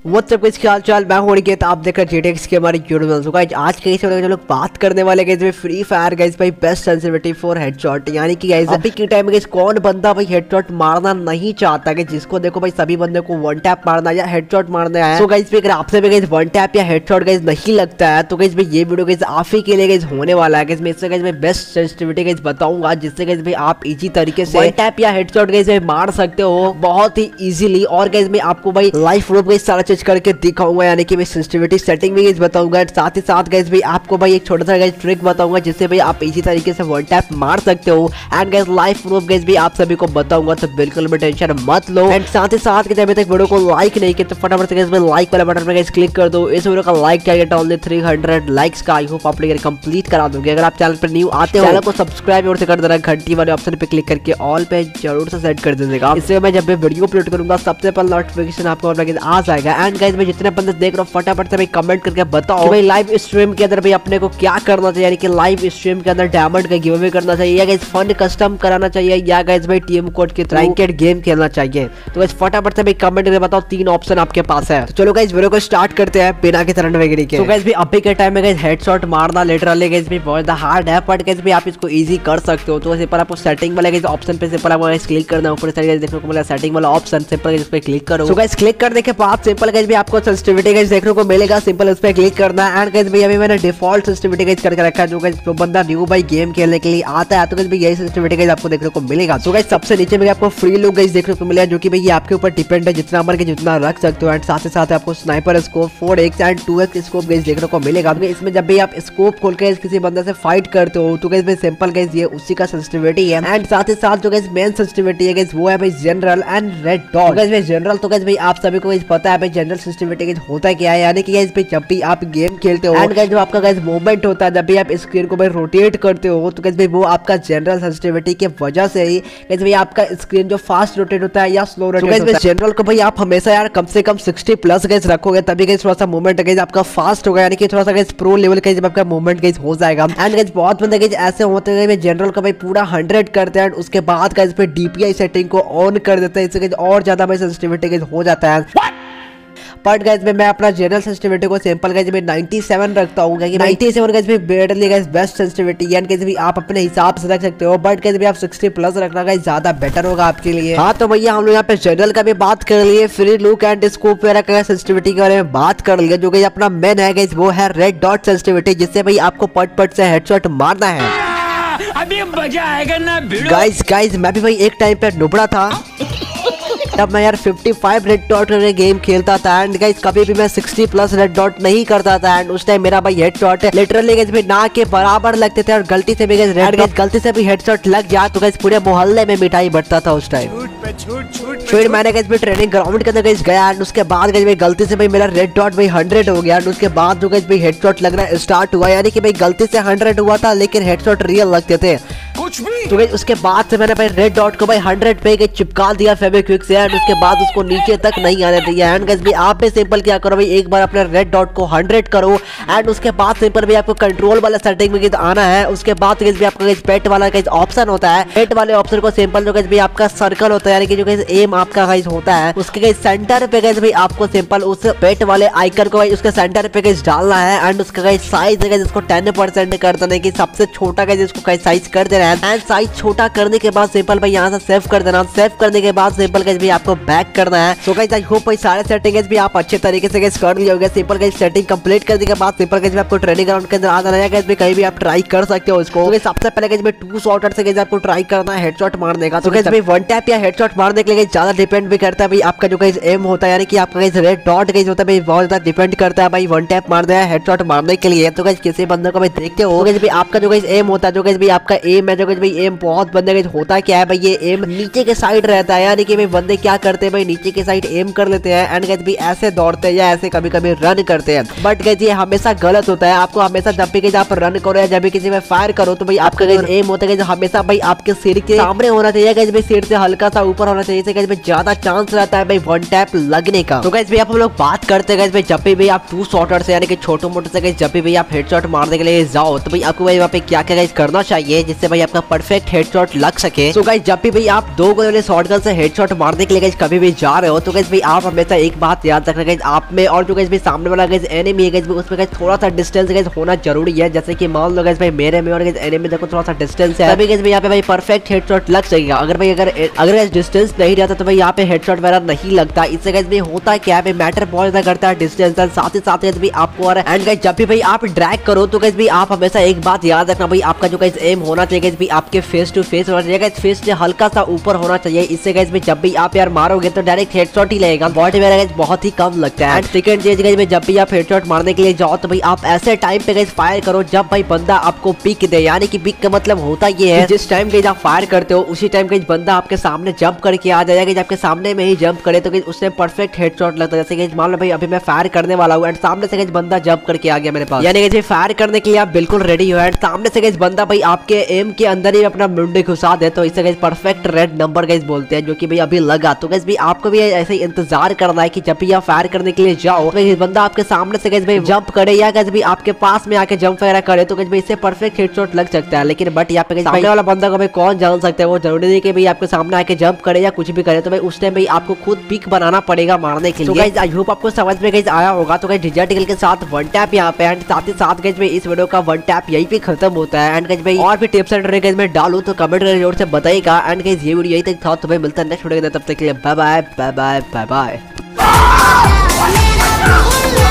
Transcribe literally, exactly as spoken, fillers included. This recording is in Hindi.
व्हाट्सअप गाइस, क्या हाल चाल। मैं हूं अनिकेत, आप देख रहे हैं जेटेक्स के हमारे यूट्यूब चैनल। गाइस आज के इस वीडियो में हम लोग बात करने वाले गाइस फ्री फायर गाइस भाई बेस्ट सेंसिटिविटी फॉर हेडशॉट, यानी कि गाइस अभी के टाइम में गाइस कौन बंदा भाई हेडशॉट मारना नहीं चाहता है, जिसको देखो भाई सभी बंदे को वन टैप मारना या हेडशॉट मारना है। तो गाइस अगर आपसे भी गाइस वन टैप या हेडशॉट गाइस नहीं लगता है तो गाइस भाई ये वीडियो गाइस आप ही के लिए गाइस होने वाला है। गाइस मैं इससे गाइस मैं बेस्ट सेंसिटिविटी गाइस बताऊंगा, जिससे गाइस भाई आप इजी तरीके से वन टैप या हेडशॉट गाइस मार सकते हो बहुत ही इजीली। और गाइस मैं आपको भाई लाइव प्रूफ गाइस सारा चीज करके दिखाऊंगा, यानी कि मैं सेंसिटिविटी सेटिंग भी गाइस बताऊंगा। साथ ही साथ गाइस भाई आपको भाई एक छोटा सा गाइस ट्रिक बताऊंगा, जिससे भाई आप इजी तरीके से वन टैप मार सकते हो। And guys live proof guys भी आप सभी को बताऊंगा, तो बिल्कुल भी टेंशन मत लो। एंड साथ ही साथ अभी तक वीडियो को लाइक नहीं किया तो फटाफट से गाइस में लाइक वाला बटन पे गाइस क्लिक कर दो। इस वीडियो का like target only three hundred likes का, आई होप आप लोग कंप्लीट करा दोगे। अगर आप चैनल पर न्यू आते हो चैनल को सब्सक्राइब और से कर देना, घंटी वाले ऑप्शन पे क्लिक करके ऑल पे जरूर से सेट कर दीजिएगा। इससे मैं जब भी वीडियो अपलोड करूंगा सबसे पहले नोटिफिकेशन आपको आ जाएगा। एंड गाइस मैं जितने बंदे देख रहा हूं फटाफट से भाई कमेंट करके बताओ भाई लाइव स्ट्रीम के अंदर भाई अपने को क्या करना चाहिए, यानी कि लाइव स्ट्रीम के अंदर डायमंड का गिव अवे करना चाहिए, या गाइस फंड कस्टम कराना चाहिए, या गाइस भाई टीम कोड के रैंकेड गेम खेलना चाहिए। तो गाइस फटाफट से भाई कमेंट करके बताओ, तीन ऑप्शन आपके पास है। तो चलो गाइस वीडियो को स्टार्ट करते हैं बिना के तरह वगैरह के। तो गाइस भी अभी के टाइम में गाइस हेडशॉट मारना लिटरली गाइस भी बहुत हार्ड है, बट गाइस भी आप इसको इजी कर सकते हो। तो सिंपल आपको सेटिंग वाले गाइस ऑप्शन पे सिंपल आपको गाइस क्लिक करना है, ऊपर साइड देखने को मिला सेटिंग वाला ऑप्शन, सिंपल इस पे क्लिक करो। तो गाइस क्लिक करने के बाद सिंपल गाइस भी आपको सेंसिटिविटी गाइस देखने को मिलेगा, सिंपल इस पे क्लिक करना है। एंड गाइस भाई अभी मैंने डिफॉल्ट सेंसिटिविटी गाइस करके रखा है, जो गाइस जो बंदा न्यू भाई गेम खेलने के लिए आता है तो गाइस भाई यही सेंसिटिविटी गाइस आपको देखने को मिलेगा। तो गाइस सबसे नीचे में आपको फ्री लुक गाइस देखने को मिलेगा, जो कि भाई ये आपके ऊपर डिपेंड है, जितना नंबर के जितना रख सकते हो। एंड साथ ही साथ आपको sniper scope four X and two X scope guys देखने को मिलेगा। तो इसमें जब भी आप स्कोप खोल के किसी बंदे से फाइट करते हो तो गाइस भाई सिंपल गाइस ये उसी का सेंसिटिविटी है। एंड साथ ही साथ जो गाइस मेन सेंसिटिविटी है गाइस वो है भाई general and red dot. Guys भाई जनरल तो गाइस भाई आप सभी को गाइस पता है भाई जनरल सेंसिटिविटी गाइस होता क्या है, यानी कि गाइस भाई जब भी आप गेम खेलते हो एंड गाइस जो आपका गाइस मूवमेंट होता है, जब भी आप स्क्रीन को भाई रोटेट करते हो तो गाइस भाई वो आपका जनरल सेंसिटिविटी की वजह से ही गाइस भाई आपका स्क्रीन जो फास्ट रोटेट होता है या स्लो रोटेट होता है। जनरल को भाई आप हमेशा यार कम से कम सिक्सटी प्लस गाइस रखोगे, तभी गाइस थोड़ा सा मूवमेंट गाइस आपका फास्ट होगा, यानी कि थोड़ा सा गाइस प्रो लेवल का जब आपका मूवमेंट गाइस हो जाएगा। एंड गाइस बहुत बंदे गाइस ऐसे होते हैं भाई जनरल का भाई पूरा हंड्रेड करते हैं, उसके बाद गाइस पे डीपीआई सेटिंग को ऑन कर देते हैं, इससे गाइस और ज्यादा भाई सेंसिटिविटी गाइस हो जाता है। बट गाइस मैं मैं अपना जनरल सेंसिटिविटी को सिंपल गाइस मैं नाइंटी सेवन रखता हूं, क्योंकि नाइंटी सेवन गाइस भी बेटरली गाइस बेस्ट सेंसिटिविटी, यानी गाइस भी आप अपने हिसाब से रख सकते हो, बट गाइस भी आप सिक्सटी प्लस रखना गाइस ज्यादा बेटर होगा आपके लिए। हां तो भैया हम लोग यहां पे जनरल का भी बात कर लिए, फ्री लुक एंड स्कोप वगैरह का सेंसिटिविटी के बारे में बात कर लिया। जो गाइस अपना मेन है गाइस वो है रेड डॉट सेंसिटिविटी, जिससे भाई आपको पट पट से हेडशॉट मारना है। अभी मजा आएगा ना गाइस गाइस मैं भी भाई एक टाइम पे नुबड़ा था, तब मैं यार फिफ्टी फाइव रेड डॉट करके गेम खेलता था। एंड गाइस कभी भी मैं सिक्सटी प्लस रेड डॉट नहीं करता था, एंड उस टाइम मेरा भाई हेडशॉट लिटरली गाइस भी ना के बराबर लगते थे, और गलती से भी गाइस रेड गाइस गलती से भी हेडशॉट लग जाए तो गाइस पूरे मोहल्ले में मिठाई बटता था उस टाइम। फिर मैंने गाइस भी ट्रेनिंग ग्राउंड के अंदर गाइस गया, एंड उसके बाद गाइस भाई गलती से भाई मेरा रेड डॉट भाई हंड्रेड हो गया, एंड उसके बाद जो गाइस भाई हेडशॉट लगना स्टार्ट हुआ, यानी कि भाई गलती से हंड्रेड हुआ था लेकिन हेडशॉट रियल लगते थे कुछ भी। तो गाइस उसके बाद से मैंने भाई रेड डॉट को भाई हंड्रेड पे गाइस चिपका दिया फेविक्विक से, एंड उसके बाद उसको नीचे तक नहीं आने दिया। एंड गाइस भी आप भी सिंपल क्या करो भाई, एक बार अपने रेड डॉट को हंड्रेड करो, एंड उसके बाद सिंपल भी आपको कंट्रोल वाला सेटिंग में आना है। उसके बाद गाइस भी आपका गाइस पेट वाला गाइस ऑप्शन होता है, पेट वाले ऑप्शन को सिंपल जो गाइस भी आपका सर्कल होता है, यानी कि जो गाइस एम आपका गाइस होता है, उसके गाइस सेंटर पे गाइस भी आपको सिंपल उस पेट वाले आइकन को उसके सेंटर पे गाइस डालना है। एंड उसका गाइस साइज है इसको टेन परसेंट कर देना है, कि सबसे छोटा गाइस इसको गाइस साइज कर देना है। एंड साइज छोटा करने के बाद सिंपल भाई यहाँ से सेव कर देना, सेव करने के बाद सिंपल गाइस भी आपको बैक करना है। तो गाइस आई होप भाई सारे सेटिंग्स भी आप अच्छे तरीके से गाइस कर लिए होंगे। सिंपल गाइस सेटिंग कंप्लीट करने के बाद सिंपल गाइस भी आपको ट्रेनिंग ग्राउंड के अंदर आ जाना है, गाइस भी कहीं भी आप ट्राई कर सकते हो इसको। तो सबसे पहले गाइस भी टू शॉटर से गाइस आपको ट्राई करना है हेडशॉट मारने का। तो गाइस भाई वन टैप या हेडशॉट मारने के लिए ज्यादा डिपेंड भी करता है भाई आपका जो गाइस एम होता है, यानी कि आपका गाइस रेड डॉट गाइस होता है भाई बहुत ज्यादा डिपेंड करता है भाई वन टैप मारना है हेडशॉट मारने के लिए। तो गाइस किसी बंदे को भाई देखते हो गाइस भी आपका जो गाइस एम होता है, जो गाइस भी आपका एम है, जो गाइस भाई एम बहुत बंदे गाइस होता क्या है भाई ये एम नीचे के साइड रहता है, यानी कि भाई बंदे क्या करते हैं भाई नीचे के साइड एम कर लेते हैं, एंड गाइस भी ऐसे दौड़ते हैं या ऐसे कभी कभी रन करते हैं। बट गाइस ये हमेशा गलत होता है, आपको हमेशा जब भी गाइस आप रन करो या जब भी किसी में फायर करो तो भाई आपका गाइस एम होता है हमेशा भाई आपके सिर के सामने होना चाहिए, गाइस भाई सिर से हल्का सा ऊपर होना चाहिए, गाइस भाई ज्यादा चांस रहता है भाई वन टैप लगने का। तो गाइस भाई आप हम लोग बात करते हैं गाइस भाई जब भी आप टू शॉटर से यानी कि छोटे मोटे से गाइस जब भी आप हेडशॉट मारने के लिए जाओ तो भाई आपको भाई वहाँ पे क्या क्या गाइस करना चाहिए, जिससे भाई आपका उसका परफेक्ट हेडशॉट लग सके। सो गाइस जब भी भाई आप दो गोले शॉटगन से हेडशॉट मारने के लिए गाइस कभी भी जा रहे हो तो गाइस भाई आप हमेशा एक बात याद रखना गाइस, आप में और जो गाइस भाई सामने वाला गाइस एनिमी है गाइस उसमें गाइस थोड़ा सा डिस्टेंस गाइस होना जरूरी है। जैसे कि मान लो गाइस भाई मेरे में और गाइस एनिमी देखो थोड़ा सा डिस्टेंस है, तभी गाइस भाई यहाँ पे भाई परफेक्ट हेडशॉट लग सकेगा। अगर भाई अगर अगर गाइस डिस्टेंस नहीं रहता तो भाई यहाँ पे हेडशॉट वगैरह नहीं लगता। इससे गाइस भाई होता क्या है, मैटर बहुत ज्यादा करता है डिस्टेंस, साथ ही साथ गाइस भाई आपको और एंड गाइस जब भी भाई आप ड्रैग करो तो गाइस भाई आप हमेशा एक बात याद रखना भाई, आपका जो गाइस एम होना चाहिए गाइस भाई आपके फेस टू फेस होना चाहिए गाइस, फेस से हल्का सा ऊपर होना चाहिए। इससे गाइस भाई जब भी आप यार मारोगे तो डायरेक्ट हेडशॉट ही लगेगा, बॉडी वगैरह गाइस बहुत ही कम लगता है। एंड सेकंड चीज गाइस भाई जब भी आप हेडशॉट मारने के लिए जाओ तो भाई आप ऐसे टाइम पे गाइस फायर करो जब भाई बंदा आपको पिक दे, यानी कि पिक का मतलब होता ये है जिस टाइम गाइस आप फायर करते हो उसी टाइम गाइस बंदा आपके सामने जंप करके आ जाएगा, गाइस आपके सामने में ही जंप करे तो गाइस उससे परफेक्ट हेडशॉट लगता है। जैसे गाइस मान लो भाई अभी मैं फायर करने वाला हूं एंड सामने से गाइस बंदा जंप करके आ गया मेरे पास, यानी गाइस फायर करने के लिए आप बिल्कुल रेडी हो एंड सामने से गाइस बंदा भाई आपके एम के अंदर ही अपना मुंडी घुसा दे तो इसे guys perfect red number guys बोलते हैं, जो कि भाई अभी लगा। तो गाइस भाई आपको भी ऐसे ही इंतजार करना है कि जब भी आप फायर करने के लिए जाओ तो गाइस बंदा आपके सामने से गाइस भाई जंप करे या गाइस भाई आपके पास में आके जंप वगैरह करे तो गाइस भाई इससे परफेक्ट हेडशॉट लग सकता है। लेकिन बट यहाँ पे सामने वाला बंदा को भाई कौन जान सकता है, वो जरूरी नहीं कि भाई आपके सामने आके जंप करे या कुछ भी करे, तो भाई उस टाइम भाई आपको खुद पिक बनाना पड़ेगा मारने के लिए। तो गाइस आई होप आपको समझ में गाइस आया होगा। तो गाइस डिजिटल के साथ वन टैप यहाँ पे एंड साथ ही साथ गाइस भाई इस वीडियो का वन टैप यहीं पे खत्म होता है। एंड गाइस भाई और भी टिप्स एंड ट्रिक्स में डालूं तो कमेंट करके जरूर से बताइएगा। एंड गाइस ये वीडियो यहीं तक था, तो भाई मिलता है नेक्स्ट वीडियो में, तब तक के लिए bye bye bye bye bye bye.